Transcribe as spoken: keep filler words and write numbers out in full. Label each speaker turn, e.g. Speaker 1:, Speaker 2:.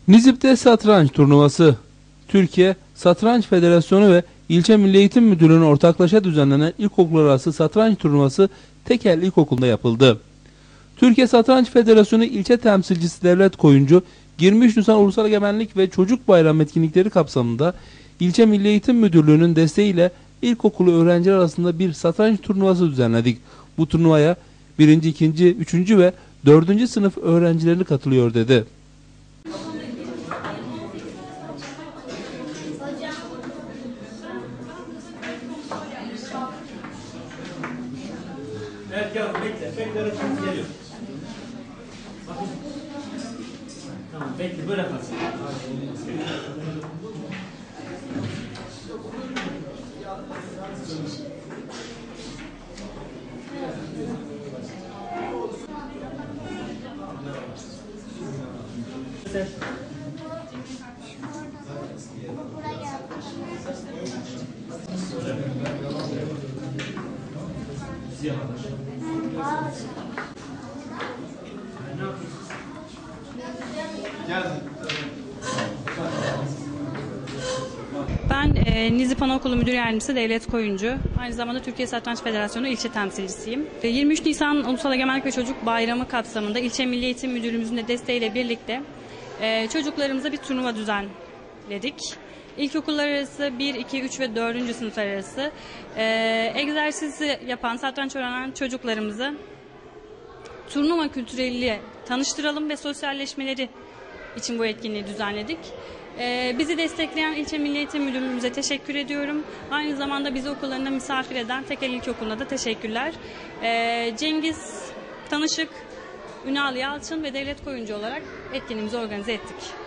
Speaker 1: Nizip'te satranç turnuvası. Türkiye Satranç Federasyonu ve İlçe Milli Eğitim Müdürlüğü'nün ortaklaşa düzenlenen ilkokul arası satranç turnuvası Tekel İlkokulu'nda yapıldı. Türkiye Satranç Federasyonu İlçe Temsilcisi Devlet Koyuncu, yirmi üç Nisan Ulusal Egemenlik ve Çocuk Bayramı etkinlikleri kapsamında İlçe Milli Eğitim Müdürlüğü'nün desteğiyle ilkokulu öğrenciler arasında bir satranç turnuvası düzenledik. Bu turnuvaya birinci, ikinci, üçüncü ve dördüncü sınıf öğrencileri katılıyor dedi.
Speaker 2: Evet yavrum bekle. Bekle öğretmenimiz geliyor. Bakın. Tamam bekle böyle kalsın. Evet.
Speaker 3: Ben e, Nizip Anaokulu Müdür Yardımcısı Devlet Koyuncu. Aynı zamanda Türkiye Satranç Federasyonu ilçe temsilcisiyim. E, yirmi üç Nisan Ulusal Egemenlik ve Çocuk Bayramı kapsamında İlçe Milli Eğitim Müdürlüğümüzün de desteğiyle birlikte e, çocuklarımıza bir turnuva düzenledik. İlkokullar arası bir, iki, üç ve dördüncü sınıflar arası e, egzersizi yapan, satranç öğrenen çocuklarımızı turnuva kültürüyle tanıştıralım ve sosyalleşmeleri için bu etkinliği düzenledik. Ee, bizi destekleyen İlçe Milli Eğitim Müdürlüğümüze teşekkür ediyorum. Aynı zamanda bizi okullarında misafir eden Tekel İlkokulu'na da teşekkürler. Ee, Cengiz Tanışık, Ünal Yalçın ve Devlet Koyuncu olarak etkinliğimizi organize ettik.